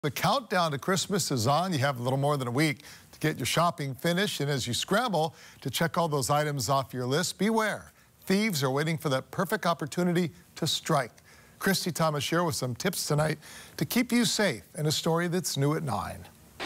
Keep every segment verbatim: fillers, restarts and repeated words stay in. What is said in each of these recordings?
The countdown to Christmas is on. You have a little more than a week to get your shopping finished. And as you scramble to check all those items off your list, beware. Thieves are waiting for that perfect opportunity to strike. Christy Thomas here with some tips tonight to keep you safe in a story that's new at nine.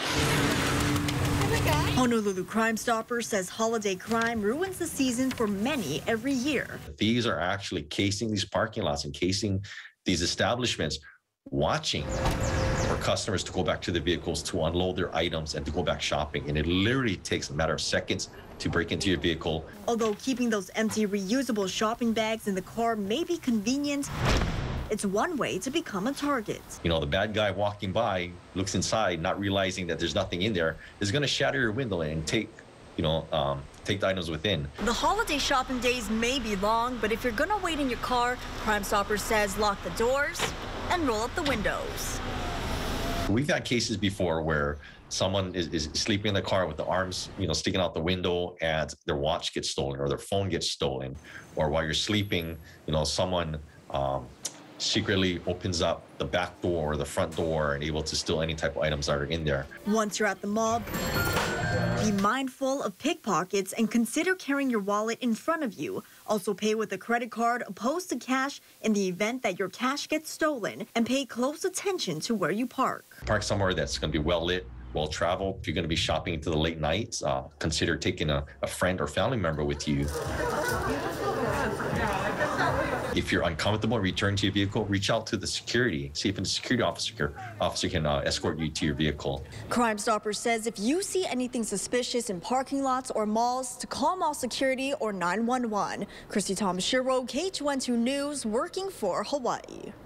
Honolulu CrimeStoppers says holiday crime ruins the season for many every year. Thieves are actually casing these parking lots and casing these establishments, watching for customers to go back to their vehicles to unload their items and to go back shopping. And it literally takes a matter of seconds to break into your vehicle. Although keeping those empty reusable shopping bags in the car may be convenient, it's one way to become a target. You know, the bad guy walking by looks inside, not realizing that there's nothing in there, is going to shatter your window and take, you know, um, take the items within. The holiday shopping days may be long, but if you're going to wait in your car, CrimeStoppers says lock the doors and roll up the windows. We've had cases before where someone is, is sleeping in the car with the arms, you know, sticking out the window, and their watch gets stolen or their phone gets stolen. Or while you're sleeping, you know, someone um, secretly opens up the back door or the front door and able to steal any type of items that are in there. Once you're at the mall, be mindful of pickpockets and consider carrying your wallet in front of you. Also pay with a credit card opposed to cash in the event that your cash gets stolen, and pay close attention to where you park. Park somewhere that's going to be well lit, well traveled. If you're going to be shopping into the late nights, uh, consider taking a, a friend or family member with you. If you're uncomfortable returning to your vehicle, reach out to the security. See if a security officer, officer can uh, escort you to your vehicle. CrimeStoppers says if you see anything suspicious in parking lots or malls, to call mall security or nine one one. Christy Thomas, K two N two News, working for Hawaii.